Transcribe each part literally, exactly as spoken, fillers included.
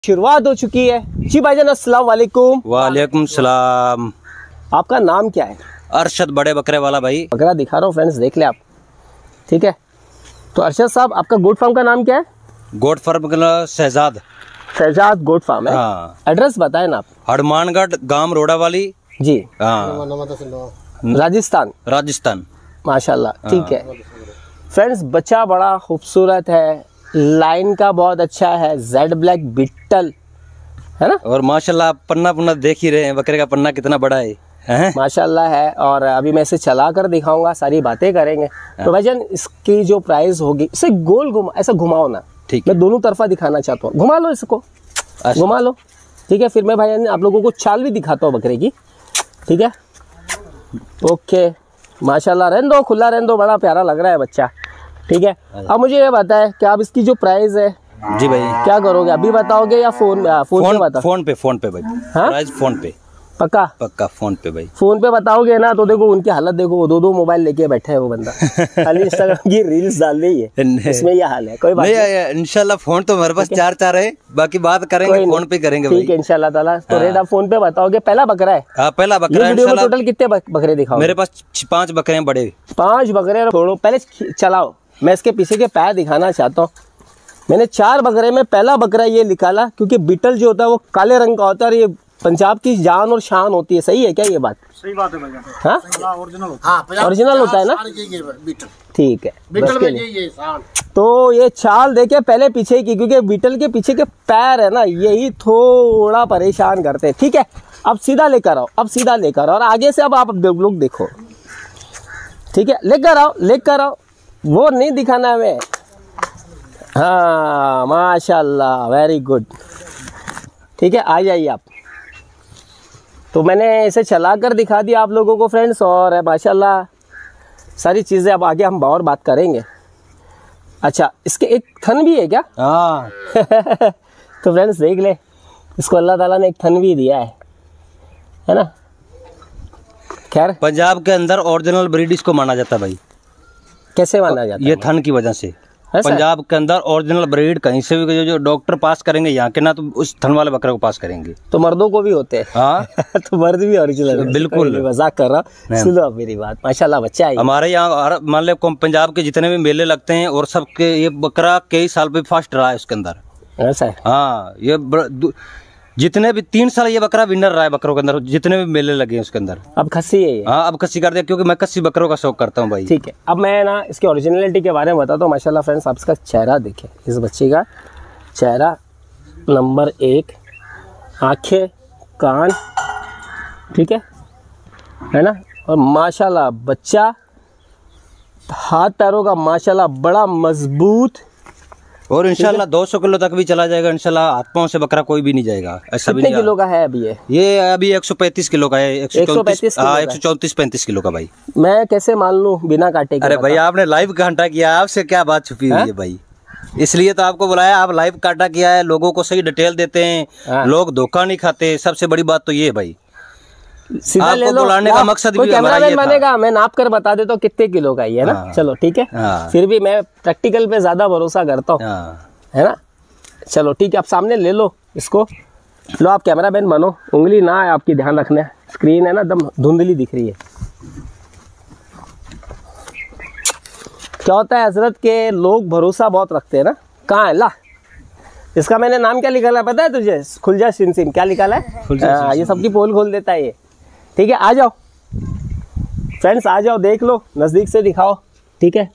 शुरुआत हो चुकी है जी भाईजान। अस्सलाम वालेकुम। वालेकुम सलाम। आपका नाम क्या है? अरशद बड़े बकरे वाला भाई। बकरा दिखा रहा हूँ फ्रेंड्स, देख ले आप। ठीक है, तो अरशद साहब आपका गोट फार्म का नाम क्या है? गोट फार्म का शहजाद शहजाद गोट फार्म है। हाँ। एड्रेस बताए ना आप। हनुमानगढ़ गांव रोड़ा वाली जी, हाँ, राजस्थान। राजस्थान माशाल्लाह, ठीक है फ्रेंड्स। बच्चा बड़ा खूबसूरत है, लाइन का बहुत अच्छा है, जेड ब्लैक बिट्टल है ना। और माशाल्लाह आप पन्ना पुन्ना देख ही रहे हैं, बकरे का पन्ना कितना बड़ा है, है? माशाल्लाह है। और अभी मैं इसे चला कर दिखाऊंगा, सारी बातें करेंगे। तो भाईजान इसकी जो प्राइस होगी, इसे गोल घुमा, ऐसा घुमाओ ना, ठीक मैं दोनों तरफा दिखाना चाहता हूँ। घुमा लो इसको, घुमा लो, ठीक है। फिर मैं भाईजान आप लोगों को चाल भी दिखाता हूँ बकरे की, ठीक है। ओके, माशाल्लाह, रहने दो, खुला रहने दो, बड़ा प्यारा लग रहा है बच्चा, ठीक है। अब मुझे ये बताए कि आप इसकी जो प्राइस है जी भाई क्या करोगे, अभी बताओगे या फोन फोन फोन पे बता? फोन पे फोन पे भाई। हाँ? प्राइस फोन पे पक्का पक्का फोन पे भाई। फोन पे बताओगे ना तो देखो उनकी हालत देखो, दो दो मोबाइल लेके बैठे है वो बंदा, खाली इंस्टाग्राम की रील्स डाल रही है, इसमें ये हाल है। कोई बात नहीं, इंशाल्लाह फोन तो हमारे पास चार चार है, बाकी बात करेंगे फोन पे करेंगे भाई। ठीक है इंशाल्लाह ताला। तो रेट आप फोन पे बताओगे। पहला बकरा है? हाँ पहला बकरा है। टोटल कितने बकरे दिखाओ? मेरे पास पांच बकरे हैं बड़े। पांच बकरे छोड़ो, पहले चलाओ, मैं इसके पीछे के पैर दिखाना चाहता हूँ। मैंने चार बकरे में पहला बकरा ये निकाला, क्योंकि बीटल जो होता है वो काले रंग का होता है और ये पंजाब की जान और शान होती है। सही है क्या ये बात? सही बात है भाई। हाँ ओरिजिनल होता है ना, ठीक है। बस के लिए तो ये चाल देखे पहले पीछे की, क्योंकि बीटल के पीछे के पैर है ना, यही थोड़ा परेशान करते हैं। ठीक है, अब सीधा लेकर आओ, अब सीधा लेकर आओ और आगे से अब आप लोग देखो, ठीक है। लेकर आओ, लेकर आओ, वो नहीं दिखाना हमें। हाँ माशाल्लाह, वेरी गुड, ठीक है। आ जाइए आप। तो मैंने इसे चला कर दिखा दिया आप लोगों को फ्रेंड्स, और माशाल्लाह सारी चीज़ें अब आगे हम और बात करेंगे। अच्छा, इसके एक थन भी है क्या? हाँ तो फ्रेंड्स देख ले, इसको अल्लाह ताला ने एक थन भी दिया है, है ना। खैर, पंजाब के अंदर ओरिजिनल ब्रीड इसको माना जाता है भाई। कैसे माना जाता है? ये थन की वजह से पंजाब के अंदर ओरिजिनल ब्रीड कहीं से भी जो, जो डॉक्टर पास करेंगे यहाँ के ना, तो उस थन वाले बकरे को पास करेंगे। तो मर्दों को भी होते हैं? हाँ तो मर्द भी ओरिजिनल? बिल्कुल, मजाक कर रहा। सुनो मेरी बात, माशाल्लाह बच्चा है हमारे यहाँ। मान लो पंजाब के जितने भी मेले लगते हैं और सबके ये बकरा कई साल पे फर्स्ट रहा है उसके अंदर। ऐसा है? हाँ, ये जितने भी तीन साल ये बकरा विनर रहा है बकरों के अंदर, जितने भी मेले लगे हैं उसके अंदर। अब खस्सी है ये? हाँ अब खस्सी कर दिया, क्योंकि मैं खस्सी बकरों का शौक करता हूँ भाई। ठीक है, अब मैं ना इसकी ओरिजिनलिटी के बारे में बताता हूँ। माशाल्लाह फ्रेंड्स, आप इसका चेहरा देखें, इस बच्चे का चेहरा नंबर एक, आंखें, कान, ठीक है है ना। और माशाल्लाह बच्चा, हाथ पैरों का माशाल्लाह बड़ा मजबूत, और इंशाल्लाह दो सौ किलो तक भी चला जाएगा इंशाल्लाह। हाथ पांव से बकरा कोई भी नहीं जाएगा। ऐसा भी नहीं। किलो का है अभी ये? ये अभी एक सौ पैंतीस किलो का है। एक सौ पैंतीस हाँ एक सौ चौंतीस पैंतीस किलो का भाई। मैं कैसे मान लूं बिना काटे के? अरे भाई आपने लाइव काटा किया, आपसे क्या बात छुपी हुई है भाई, इसलिए तो आपको बुलाया। आप लाइव काटा किया है, लोगों को सही डिटेल देते हैं, लोग धोखा नहीं खाते। सबसे बड़ी बात तो ये है भाई, सीधा ले लो। बुलाने का मकसद भी हमारा ये था। मानेगा, मैं नाप कर बता देता हूँ कितने किलो का ये ना। चलो ठीक है, फिर भी मैं प्रैक्टिकल पे ज्यादा भरोसा करता हूँ, है ना। चलो ठीक है, आप सामने ले लो इसको। लो आप कैमरा मैन बनो, उंगली ना है आपकी, ध्यान रखना है। स्क्रीन है ना एकदम धुंधली दिख रही है। क्या होता है हजरत के लोग भरोसा बहुत रखते हैं ना। कहाँ है ला, इसका मैंने नाम क्या निकाला पता है तुझे? खुलजा सिम सिम। क्या निकाला है? आ, ये सबकी पोल खोल देता है ये। ठीक है, आ जाओ फ्रेंड्स, आ जाओ, देख लो, नज़दीक से दिखाओ, ठीक है।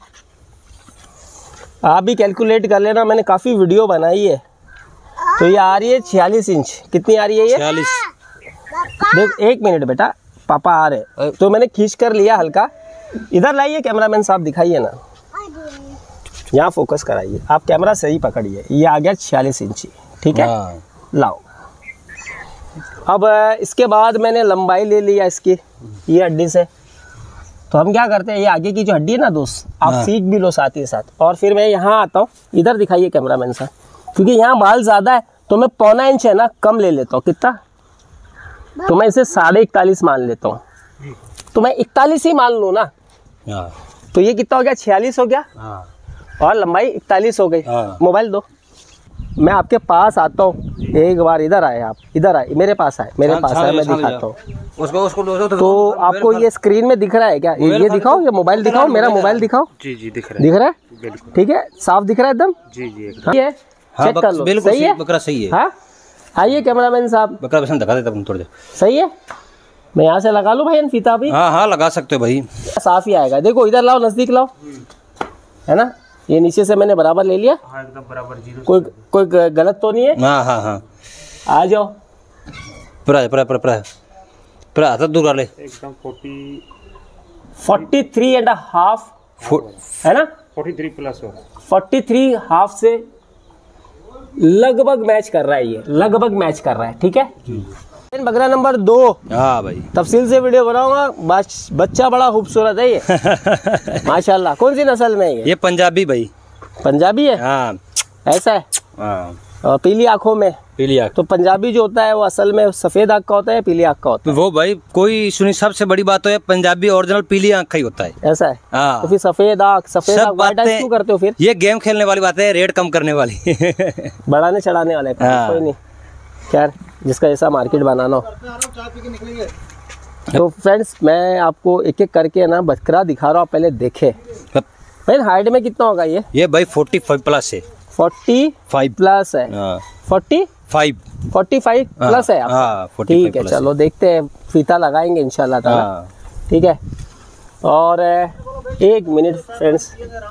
आप भी कैलकुलेट कर लेना, मैंने काफ़ी वीडियो बनाई है। तो ये आ रही है छियालीस इंच। कितनी आ रही है ये? छियालीस। देख एक मिनट बेटा, पापा आ रहे, तो मैंने खींच कर लिया हल्का। इधर लाइए कैमरामैन साहब, दिखाइए ना, यहाँ फोकस कराइए आप, कैमरा सही पकड़िए। ये आ गया छियालीस इंची, ठीक है। लाओ, अब इसके बाद मैंने लंबाई ले लिया इसकी, ये हड्डी से। तो हम क्या करते हैं, ये आगे की जो हड्डी है ना दोस्त, आप सीख भी लो साथ ही साथ। और फिर मैं यहाँ आता हूँ, इधर दिखाइए कैमरामैन साहब, क्योंकि यहाँ बाल ज़्यादा है तो मैं पौना इंच है ना कम ले लेता हूँ। कितना? तो मैं इसे साढ़े इकतालीस मान लेता हूँ। तो मैं इकतालीस ही मान लूँ ना, तो ये कितना हो गया? छियालीस हो गया, और लंबाई इकतालीस हो गई। मोबाइल दो, मैं आपके पास आता हूँ, एक बार इधर आए, आप इधर आए, मेरे पास आए, मेरे पास आए, मैं दिखाता हूँ उसको उसको तो, तो आपको ये स्क्रीन में दिख रहा है क्या? ये दिखाओ, ये मोबाइल दिखाओ, मेरा मोबाइल दिखाओ। जी जी दिख रहा है, दिख रहा है, ठीक है, साफ दिख रहा है एकदम। जी जी ये चेक कर लो, बिल्कुल सही है, बकरा सही है। हाँ आइए कैमरामैन साहब, बकरा पसंद दिखा देता हूँ थोड़ी देर। सही है, मैं यहाँ से लगा लूँ भाई फीता भी? हाँ हाँ लगा सकते हो भाई, साफ ही आएगा। देखो इधर लाओ, नजदीक लाओ, है ना, ये नीचे से मैंने बराबर ले लिया। हाँ एकदम बराबर, जीरो कोई कोई गलत तो नहीं है? हाँ हाँ हाँ आ जाओ, पूरा पूरा पूरा पूरा पूरा हाथ दूर वाले एकदम forty forty three and half है ना, फोर्टी थ्री प्लस हो रहा है। फोर्टी थ्री हाफ से लगभग मैच कर रहा है, ये लगभग मैच कर रहा है, ठीक है। बकरा नंबर दो, हाँ भाई तफसील से वीडियो बनाऊंगा। बच्चा बड़ा खूबसूरत है ये माशाल्लाह। कौन सी नस्ल में है ये? ये पंजाबी भाई, पंजाबी है, हाँ ऐसा है। हाँ और पीली आंखों में, पीली आँख तो पंजाबी जो होता है वो असल में सफेद आंख का होता है, पीली आंख का होता वो भाई कोई सुनी, सबसे बड़ी बात तो है पंजाबी ओरिजिनल पीली आँख का ही होता है। है, ऐसा है। हाँ तो फिर सफेद आंख, सफेद सब आंख व्हाइट आंख बातें- क्यों करते हो फिर? ये गेम खेलने वाली बात है, रेट कम करने वाली बढ़ाने चढ़ाने वाले, हाँ। कोई नहीं, खैर जिसका ऐसा मार्केट बनाना हो। तो फ्रेंड्स मैं आपको एक एक करके ना बकरा दिखा रहा हूँ, पहले देखे भाई। हाइट में कितना होगा ये? ये भाई फोर्टी फाइव प्लस है, फोर्टी फाइव प्लस है, हाँ forty five forty five plus है आपका? हाँ फोर्टी ठीक है, चलो देखते हैं, फीता लगाएंगे इंशाल्लाह ताला, हाँ ठीक है। और एक मिनट फ्रेंड्स,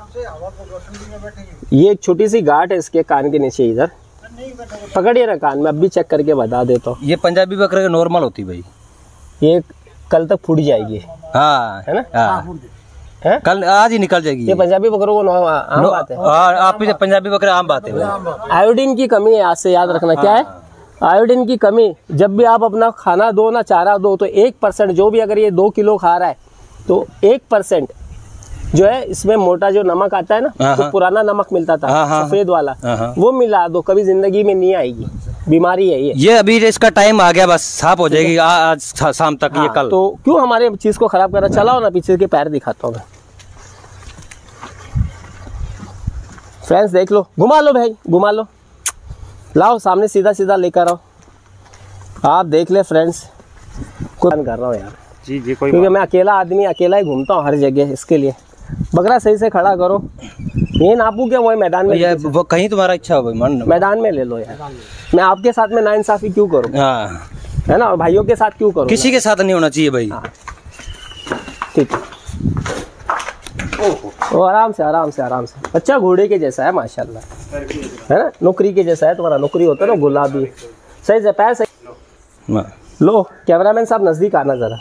ये एक छोटी सी गांठ है इसके कान के नीचे, इधर पकड़िए ना कान में, अब भी चेक करके बता देता हूँ। ये पंजाबी बकरे नॉर्मल होती भाई, ये कल तक फूट जाएगी, हाँ है ना? हाँ है? कल आज ही निकल जाएगी ये पंजाबी बकरों को नौ- आम नो- बात है। हाँ, आप ही पंजाबी बकरे आम बात है भाई। आयोडीन की कमी है, आज से याद रखना। क्या है आयोडीन की कमी? जब भी आप अपना खाना दो ना, चारा दो, तो एक परसेंट जो भी, अगर ये दो किलो खा रहा है तो एक परसेंट जो है इसमें मोटा जो नमक आता है ना, हाँ, तो पुराना नमक मिलता था हाँ, हाँ, सफेद वाला, हाँ, हाँ। वो मिला दो, कभी जिंदगी में नहीं आएगी, बीमारी है ये। ये अभी इसका टाइम आ गया, बस साफ हो जाएगी आ- आज शा- शाम तक, ये हाँ, कल। तो क्यों हमारे चीज को खराब करा? चलाओ ना, पीछे के पैर दिखाता हूँ मैं। फ्रेंड्स देख लो, घुमा लो भाई, घुमा लो, लाओ सामने सीधा सीधा लेकर आओ, आप देख ले फ्रेंड्स। कुछ कर रहा हूँ यार जी जी कोई क्योंकि मैं अकेला आदमी, अकेला ही घूमता हूँ हर जगह, इसके लिए बकरा सही से खड़ा करो। ये नापू क्या वही मैदान में? ये वो कहीं तुम्हारा इच्छा हो भाई, मान मैदान में ले लो यार, मैं आपके साथ में नाइंसाफी क्यों करूँ, हाँ है ना, और भाइयों के साथ क्यों करूँ? किसी के साथ नहीं होना चाहिए भाई। ठीक है, ओ आराम से आराम से आराम से। बच्चा घोड़े के जैसा है माशाल्लाह, है ना, नौकरी के जैसा है, तुम्हारा नौकरी होता है ना गुलाबी। सही से पैर सही हाँ। लो। कैमरामैन साहब नजदीक आना जरा,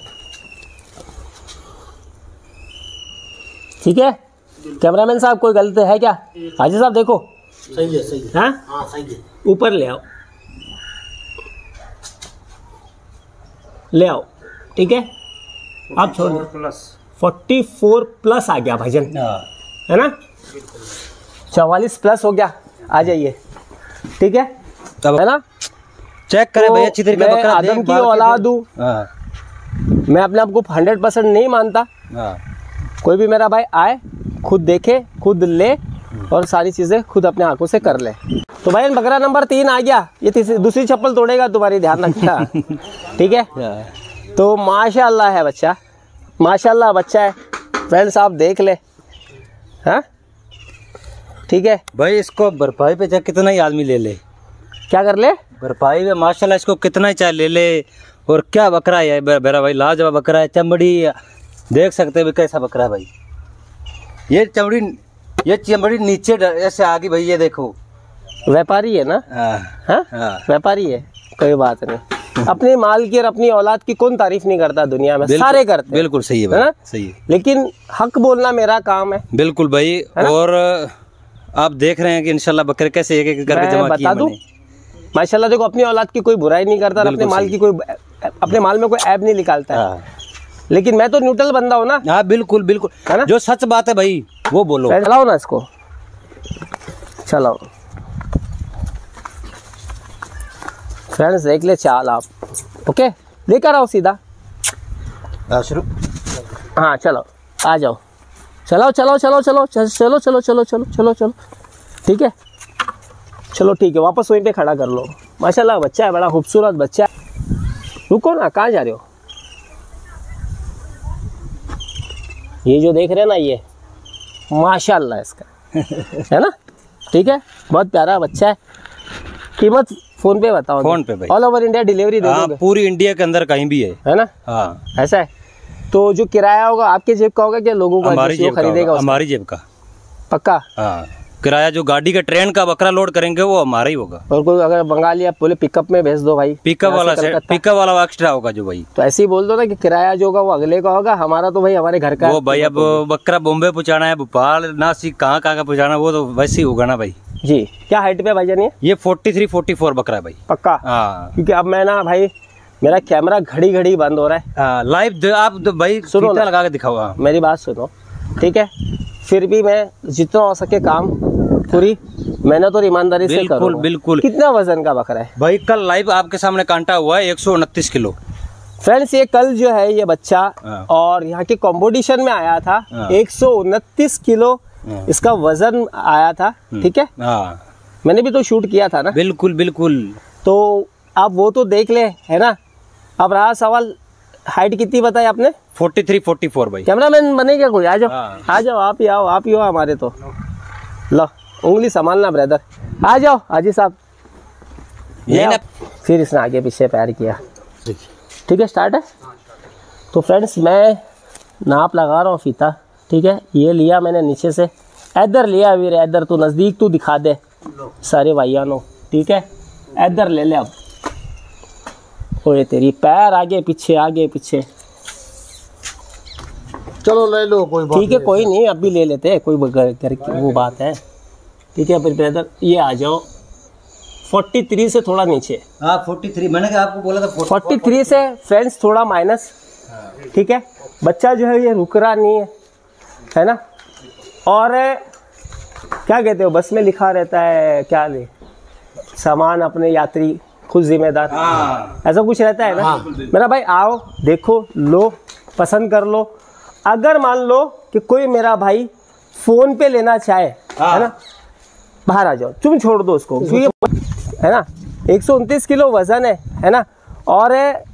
ठीक है। कैमरामैन साहब कोई गलत है क्या? हाजी साहब देखो, सही है, सही है, हाँ हाँ सही है। ऊपर ले आओ, ले आओ, ठीक है। आप छोड़ दो, प्लस फोर्टी फोर प्लस आ गया भजन, है ना, चवालीस प्लस हो गया, आ जाइए, ठीक है, तब है ना। चेक करें तो भाई अच्छी तरीके मैं बकरा आदम देख की भाल के औलाद हूँ, हाँ मैं अपने आप को हंड्रेड परसेंट नहीं मानता। हाँ कोई भी मेरा भाई आए, खुद देखे, खुद ले, और सारी चीजें खुद अपने आंखों से कर ले। तो भाई बकरा नंबर तीन आ गया, ये तीसरी दूसरी चप्पल तोड़ेगा तुम्हारी, ध्यान रखना, ठीक है। तो माशाल्लाह है बच्चा, माशाल्लाह बच्चा है फ्रेंड्स, आप देख ले, हाँ ठीक है। भाई इसको भरपाई पे चाहे कितना ही आदमी ले ले, क्या कर ले? भरपाई में माशाल्लाह इसको कितना ही चाहे ले ले। और क्या बकरा है मेरा भाई, लाजवाब बकरा है, चमड़ी देख सकते हैं कैसा बकरा है भाई। ये चमड़ी, ये चमड़ी नीचे ऐसे आ गई भाई, ये देखो। व्यापारी है ना, हाँ हाँ हाँ व्यापारी है, कोई बात नहीं। अपने माल की और अपनी औलाद की कौन तारीफ नहीं करता दुनिया में, बिल्कुल- सारे करते हैं, बिल्कुल सही है है भाई, ना? सही है, लेकिन हक बोलना मेरा काम है। बिल्कुल भाई। और आप देख रहे हैं कि इंशाल्लाह बकरे कैसे एक एक करके मैं जमा किए बता दूं, मैंने। माशाल्लाह देखो, अपनी औलाद की कोई बुराई नहीं करता, और अपने बिल्कुल माल सही। की कोई, अपने माल में कोई ऐब नहीं निकालता है। हाँ लेकिन मैं तो न्यूट्रल बंदा हूँ ना, हाँ बिल्कुल बिल्कुल, है ना? जो सच बात है भाई वो बोलो। चलाओ ना इसको, चलाओ फ्रेंड्स, देख ले चाल आप, ओके, लेकर आओ सीधा, हाँ, शुरू। हाँ चलो आ जाओ, चलो चलो चलो चलो चलो चलो चलो चलो चलो चलो चलो, ठीक है। चलो ठीक है, वापस वहीं पे खड़ा कर लो। माशाल्लाह बच्चा है, बड़ा खूबसूरत बच्चा है। रुको ना, कहाँ जा रहे हो? ये जो देख रहे हैं ना, ये माशाल्लाह इसका है ना, ठीक है, बहुत प्यारा बच्चा है। कीमत फोन पे बताओ। फोन पे भाई, ऑल ओवर इंडिया डिलीवरी दे दोगे? पूरी इंडिया के अंदर कहीं भी है, है ना? हाँ ऐसा है। तो जो किराया होगा आपके जेब का होगा क्या लोगों का? हमारी जेब खरीदेगा का, हमारी जेब का पक्का। हाँ, किराया जो गाड़ी का ट्रेन का बकरा लोड करेंगे वो हमारा ही होगा। और कोई अगर बंगाली आप बोले पिकअप में भेज दो भाई, पिकअप वाला पिकअप वाला एक्स्ट्रा होगा जो भाई, तो ऐसे ही बोल दो ना कि किराया जो होगा वो अगले का होगा, हमारा तो भाई हमारे घर का वो भाई। अब बकरा बॉम्बे पहुँचाना है, भोपाल, नासिक, कहाँ कहाँ का पहुँचाना, वो तो वैसे ही होगा ना भाई जी। क्या हाइट पे भाईजान ये? ये फोर्टी थ्री फोर्टी फोर बकरा है भाई, पक्का। हाँ, क्योंकि अब मैं ना भाई, मेरा कैमरा घड़ी घड़ी बंद हो रहा है। लाइव आप तो भाई सुनो फीता लगा के दिखाओ। हाँ। मेरी बात सुनो, ठीक है, फिर भी मैं जितना हो सके काम पूरी मेहनत और ईमानदारी से बिल्कुल करूंगा। बिल्कुल। कितना वजन का बकरा है भाई? कल लाइव आपके सामने कांटा हुआ है एक सौ उनतीस किलो। फ्रेंड्स, ये कल जो है ये बच्चा हाँ। और यहाँ के कंपटीशन में आया था, हाँ। एक सौ उनतीस किलो हाँ। इसका वजन आया था, ठीक है। हाँ मैंने भी तो शूट किया था ना। बिल्कुल बिल्कुल। तो आप वो तो देख ले, है ना। अब रहा सवाल, हाइट कितनी बताई आपने? फोर्टी थ्री फोर्टी फोर भाई। कैमरामैन बनेगा कोई? आ जाओ, हाँ। आ जाओ, आप ही आओ, आप ही हो हमारे। तो लो उंगली संभालना ब्रदर, आ जाओ हाजी साहब। ये ना, फिर इसने आगे पीछे पैर किया, ठीक है, स्टार्ट है। तो फ्रेंड्स, मैं नाप लगा रहा हूँ फीता, ठीक है। ये लिया मैंने नीचे से, इधर लिया वीर, इधर तू नज़दीक तू दिखा दे सारे भाइयानों, ठीक है। इधर ले ले अब। ओए तेरी पैर आगे पीछे आगे पीछे, चलो ले लो, कोई बात ठीक है, कोई नहीं, अब भी ले लेते हैं, कोई घर घर की वो बात है, ठीक है। फिर ब्रदर ये आ जाओ, फोर्टी थ्री से थोड़ा नीचे। हाँ फोर्टी थ्री, मैंने क्या आपको बोला था फोर्टी थ्री से फ्रेंड्स थोड़ा माइनस, ठीक है। बच्चा जो है ये रुक रहा नहीं है, है ना। और क्या कहते हो, बस में लिखा रहता है क्या, ले सामान अपने यात्री खुद जिम्मेदार, हाँ। ऐसा कुछ रहता है ना। हाँ। मेरा भाई आओ, देखो, लो, पसंद कर लो। अगर मान लो कि कोई मेरा भाई फोन पे लेना चाहे, हाँ। है ना, बाहर आ जाओ, तुम छोड़ दो उसको, है ना। एक सौ उनतीस किलो वजन है, है ना। और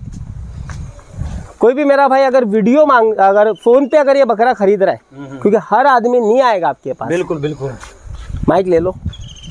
कोई भी मेरा भाई अगर वीडियो मांग, अगर फोन पे अगर ये बकरा खरीद रहा है, क्योंकि हर आदमी नहीं आएगा आपके पास। बिल्कुल बिल्कुल। माइक ले लो,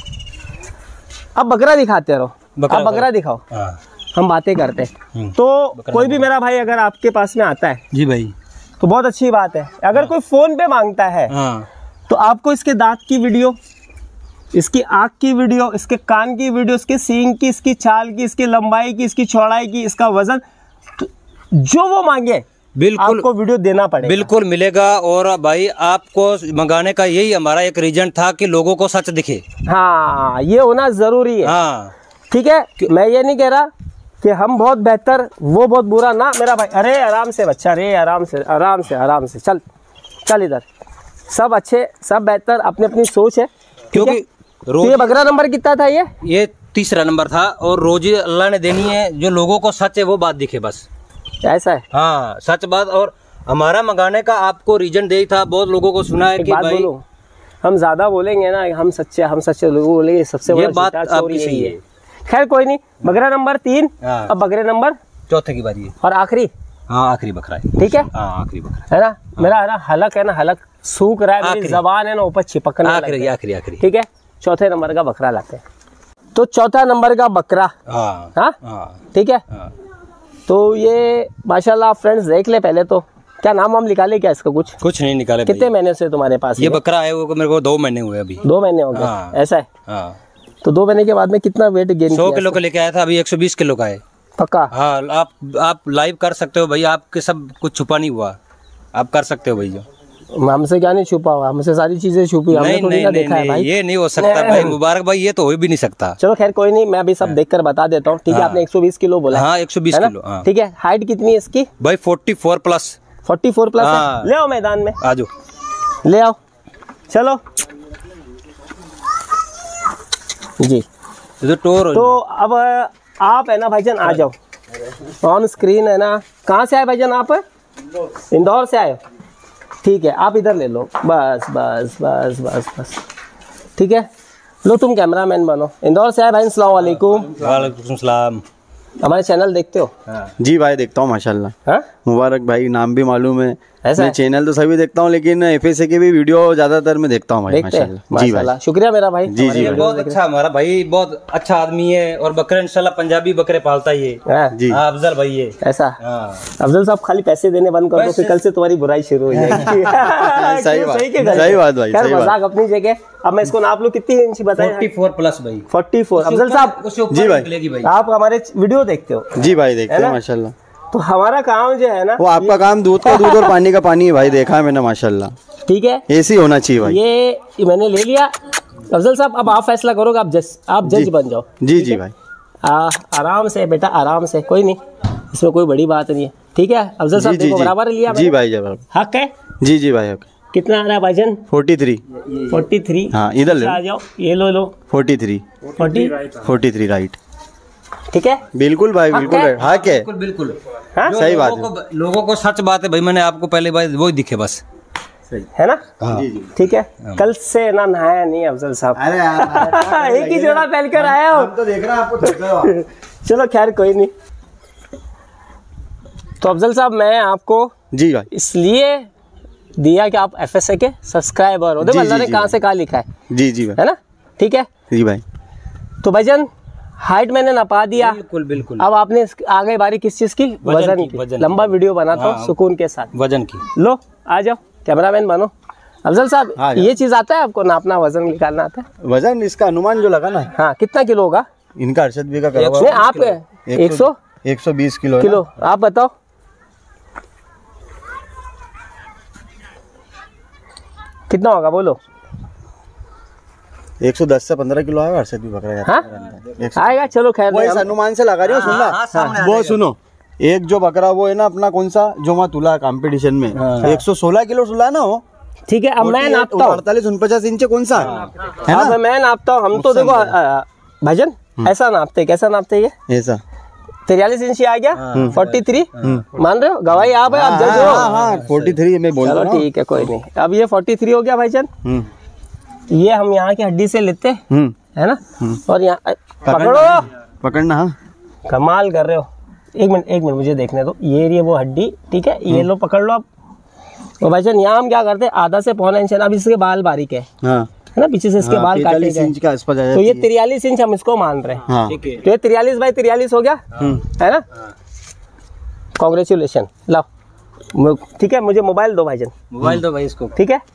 अब बकरा दिखाते रहो, अब बकरा दिखाओ, हाँ। हम बातें करते हैं। तो कोई भी मेरा भाई अगर आपके पास में आता है जी भाई, तो बहुत अच्छी बात है। अगर कोई फोन पे मांगता है, हाँ। तो आपको इसके दांत की वीडियो, इसकी आँख की वीडियो, इसके कान की वीडियो, इसके सींग की, इसकी चाल की, इसकी लंबाई की, इसकी चौड़ाई की, इसका वजन, तो जो वो मांगे बिल्कुल आपको वीडियो देना पड़ेगा। बिल्कुल मिलेगा। और भाई आपको मंगाने का यही हमारा एक रीजन था कि लोगों को सच दिखे। हाँ, ये होना जरूरी है, हाँ। ठीक है। मैं ये नहीं कह रहा कि हम बहुत बेहतर, वो बहुत बुरा, ना मेरा भाई। अरे आराम से बच्चा, अरे आराम से आराम से आराम से चल चल इधर, सब अच्छे, सब बेहतर, अपनी अपनी सोच है, क्योंकि तो ये बकरा नंबर कितना था? ये ये तीसरा नंबर था। और रोजी अल्लाह ने देनी है, जो लोगों को सच है वो बात दिखे बस, ऐसा है। हाँ, सच बात। और हमारा मंगाने का आपको रीजन दे था, बहुत लोगों को सुना है एक कि बात भाई बोलूं, हम ज्यादा बोलेंगे ना, हम सच्चे हम सच्चे लोगों बोलेंगे, सबसे ये बड़ा बात झूठा चोर आपकी यही सही है। है। खैर कोई नहीं, बकरा नंबर तीन, हाँ। अब बकरे नंबर चौथे की बारी है। और आखिरी, हाँ आखिरी बकरा है, ठीक है, हाँ आखिरी बकरा है ना। मेरा है ना हलक है ना, हलक सूख रहा है, मेरी आखिरी। जबान है ना ऊपर चिपकने लग आखिरी गई। आखिरी आखिरी ठीक है, चौथे नंबर का बकरा लाते हैं। तो चौथा नंबर का बकरा, हाँ हाँ हाँ ठीक है। हाँ। तो ये माशाल्लाह फ्रेंड्स देख ले पहले तो, क्या नाम वाम निकाले क्या इसका? कुछ कुछ नहीं निकाले कितने भैया। महीने से तुम्हारे पास ये बकरा है वो मेरे को दो महीने हुए अभी। दो महीने हो गए, हाँ। ऐसा है। हाँ, तो दो महीने के बाद में कितना वेट गेन सौ किया किलो का लेके आया था, अभी एक सौ बीस किलो का है। पक्का? हाँ, आप आप लाइव कर सकते हो भाई, आपके सब कुछ छुपा नहीं हुआ, आप कर सकते हो भैया। हमसे क्या नहीं छुपा हुआ, हमसे सारी चीजें छुपी, हमने नहीं थोड़ी नहीं ना नहीं, देखा है नहीं भाई। ये नहीं हो सकता भाई, मुबारक भाई, ये तो हो भी नहीं सकता। चलो खैर कोई नहीं, मैं अभी सब देखकर बता देता हूँ, ठीक है। हाँ। आपने एक सौ बीस किलो बोला, हाँ एक सौ बीस है ना? किलो। हाँ ठीक है। हाइट कितनी है इसकी? भाई forty four plus. Forty four plus हाँ। है। ले आओ मैदान में, आ जाओ, ले आओ, चलो जी। तो टोर तो अब आप है ना भाईजान आ जाओ ऑन स्क्रीन, है ना। कहाँ से आए भाईजान आप? इंदौर से आए, ठीक है। आप इधर ले लो, बस बस बस बस बस, ठीक है। लो तुम कैमरामैन बनो। इंदौर से आए भाई, अस्सलाम वालेकुम। वालेकुम सलाम। हमारे चैनल देखते हो? जी भाई देखता हूँ माशाल्लाह। हाँ? मुबारक भाई, नाम भी मालूम है। ऐसा मैं है? चैनल तो सभी देखता हूँ, लेकिन एफएसए के भी वीडियो ज्यादातर मैं देखता हूँ भाई। देखते हैं? माशाल्लाह। जी भाई, माशाल्लाह, शुक्रिया मेरा भाई। जी, जी ये भाई। बहुत अच्छा हमारा भाई, बहुत अच्छा आदमी है और बकरे इंशाल्लाह पंजाबी बकरे पालता है ये। हाँ, जी हाँ, अफजल भाई ये। ऐसा? हाँ। अफजल साहब खाली पैसे देने बंद कर दो, फिर कल से तुम्हारी बुराई शुरू हो जाएगी। सही क्यों? बात, सही के गलत? सही बात भाई, खैर सही बात। मजाक अपनी जगह। अब मैं इसको नाप लूं, कितनी इंच बताएं? चौवालीस प्लस भाई। चौवालीस। अफजल साहब, उससे ऊपर जी भाई। निकलेगी भाई। आप हमारे वीडियो देखते हो? जी भाई देखते है हैं ना? माशाल्लाह। तो हमारा काम जो है ना, वो आपका काम दूध का दूध और पानी का पानी है भाई, देखा है मैंने माशाल्लाह। ठीक है, ऐसे ही होना चाहिए भाई। ये ये मैंने ले लिया। अफजल साहब अब आप फैसला करोगे, आप जज आप जज जी। बन जाओ। जी जी भाई। आ, आराम से बेटा, आराम से, कोई नहीं, इसमें कोई बड़ी बात नहीं है। ठीक है अफजल साहब, जी जी देखो जी बराबर लिया जी मैंने। भाई, जब हक है। जी जी भाई। कितना आ रहा है भाईजान? Forty three. Forty three. हाँ इधर ले, आ जाओ, ये लो लो। Forty three. Forty. Forty three right. ठीक है। बिल्कुल भाई, बिल्कुल है? right। हाँ क्या है? बिल्कुल बिल्कुल। हाँ? जो सही बात लोगों को, लोगों को सच बात है भाई, मैंने आपको पहले बार वो ही दिखे बस। है ना? जी जी। ठीक है। कल से ना नहाया नहीं अफजल साहब। अरे यार, एक ही जोड़ा पहन कर आया हो। हम तो देख रहे हैं आपको थक गए हो आप। चलो खैर कोई नहीं। तो अफजल साहब, मैं आपको जी भाई। इसलिए दिया कि आप एफएसए के सब्सक्राइबर हो। देखो जी, अल्लाह जी, ने जी कहाँ भाई। से कहाँ लिखा है जी जी भाई। है ना? ठीक है। जी भाई। तो भाईजान, हाइट मैंने नपा दिया। बिल्कुल बिल्कुल। अब आपने इस- आगे बारी किस चीज की? वजन की, की। वजन की। लंबा वीडियो बनाता हूँ हाँ। सुकून के साथ। वजन की। लो आ जाओ, कैमरामैन बनो। अफजल साहब, हाँ, ये चीज आता है आपको? नापना, वजन निकालना आता है? वजन इसका अनुमान जो लगा ना, हाँ, कितना किलो होगा? इनका अरशद भी का करा हुआ नहीं, आप एक सौ एक सौ बीस किलो है किलो, आप बताओ। कितना होगा बोलो? एक सौ दस से पंद्रह किलो आएगा अरशद भी बकरा हाँ? जाता है। आएगा, चलो खैर वो नहीं, इस हम- अनुमान से लगा रही हो, हाँ, सुनना। हाँ, सामने आ वो जाएगा। सुनो, एक जो बकरा वो है ना अपना, कौन सा जो वहाँ तुला कंपटीशन में एक सौ सोलह किलो तुला ना हो। ठीक है। अब मैं नापता हूँ। अड़तालीस उनपचास इंच कौन सा है अब ना? मैं नापता हूँ। हम तो देखो अ, भाईजान ऐसा नापते, कैसा नापते ये? ऐसा तिरयालीस इंच आ गया। फोर्टी थ्री मान रहे हो? गवाही आप है, आप जज हो। हाँ हाँ फोर्टी थ्री में बोल चलो रहा हूँ। ठीक है, कोई नहीं। अब ये फोर्टी थ्री हो गया भाईजान। हम्म, ये हम यहाँ की हड्डी से लेते हैं, हम्म, है ना? और यहाँ अ, पकड़ो। पकड़ना। हाँ कमाल कर रहे हो। एक मिनट एक मिनट मुझे देखने दो। ये रही है वो हड्डी, ठीक है? ये लो, पकड़ लो आप। तो भाईजान यहाँ हम क्या करते हैं, आधा से पौना इंच है ना। अब इसके बाल बारीक है हाँ है ना, पीछे से इसके हाँ, बाल काटे पैंतालीस गए। इंच के आसपास आ तो जाती ये है। तिरयालीस इंच हम इसको मान रहे हैं। हाँ तो ये तिरयालीस बाई तिरयालीस हो गया, है ना? कॉन्ग्रेचुलेशन। लाओ, मु- ठीक है, मुझे मोबाइल दो भाईजान। मोबाइल दो भाई इसको। ठीक है।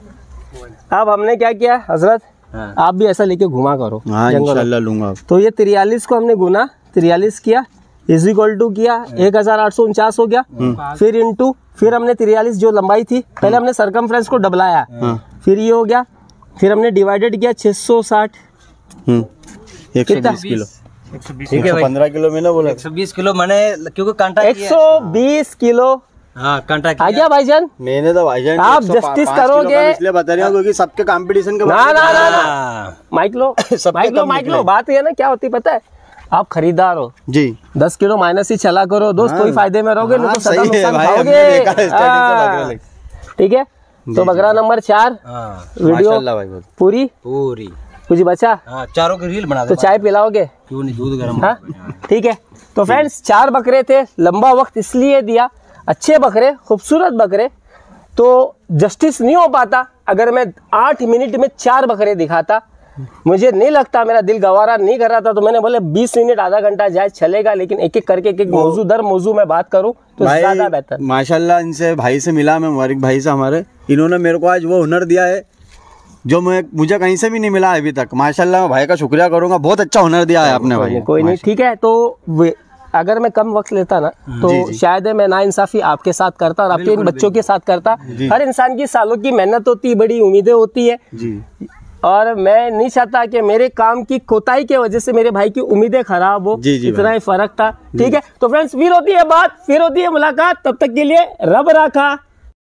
अब हमने क्या किया हजरत, हाँ। आप भी ऐसा लेके घुमा करो हाँ जंगल में। इंशाल्लाह लूंगा अब। तो ये तिरयालीस को हमने गुना तिरयालीस किया, इज इक्वल टू किया एक हजार आठ सौ उनचास हो गया। फिर इंटू, फिर हमने तिरयालीस जो लंबाई थी, पहले हमने सरकमफ्रेंस को डबलाया, फिर ये हो गया, फिर हमने डिवाइडेड किया छह सौ साठ। हम्म, एक सौ कितना? बीस किलो। ठीक है भाई। पंद्रह किलो में ना बोला। एक सौ बीस किलो मैंने, क्योंकि कांटा एक किया। सौ बीस किलो हाँ कांटा आ किया। गया भाईजान। मैंने तो भाईजान आप एक सौ पा- justice पाँच किलो करोगे। का इसलिए बता रहा हूँ क्योंकि सबके कंपटीशन के ना ना ना ना, हाँ। माइक लो, सबके माइक लो, कम माइक लो। निकले। बात ये है ना, क्या होती है पता है, आप खरीदार हो, जी दस किलो माइनस ही चला करो दोस्त, हाँ। तो ही फायदे में रहोगे, नहीं हाँ, तो सदा सही है नुकसान भाई, खाओगे। हमने देखा है starting से बकरा हाँ। लेके। ठीक है। तो बकरा नंबर चार हाँ वीडियो माशाल्लाह भाई बहुत। पूरी पूरी। कुछ बचा हाँ चारों की रील बना तो दे। चाय पिलाओगे? क्यों नहीं, दूध गर्म। हाँ ठीक है। तो फ्रेंड्स, चार बकरे थे, लंबा वक्त इसलिए दिया, अच्छे बकरे, खूबसूरत बकरे, तो जस्टिस नहीं हो पाता अगर मैं आठ मिनट में चार बकरे दिखाता। मुझे नहीं लगता, मेरा दिल गवारा नहीं कर रहा था, तो मैंने बोले बीस मिनट आधा घंटा जाए चलेगा, लेकिन एक एक करके एक एक मौजू दर मौजू में बात करूं तो भाई ज्यादा बेहतर। माशाल्लाह इनसे भाई से मिला मैं, मुबारक भाई से हमारे, इन्होंने मेरे को आज वो हुनर दिया है जो मैं मुझे कहीं से भी नहीं मिला अभी तक। माशाल्लाह मैं भाई का शुक्रिया करूंगा, बहुत अच्छा हुनर दिया है आपने भाई। कोई नहीं, ठीक है। तो वे- अगर मैं कम वक्त लेता ना तो जी, जी। शायद मैं नाइंसाफी आपके साथ करता और आपके इन बच्चों के साथ करता। हर इंसान की सालों की मेहनत होती है, बड़ी उम्मीदें होती है, जी और मैं नहीं चाहता कि मेरे काम की कोताही की वजह से मेरे भाई की उम्मीदें खराब हो। जी, जी इतना भाई। ही फर्क था। ठीक है। तो फ्रेंड्स, फिर होती है बात, फिर होती है मुलाकात, तब तक के लिए रब राखा।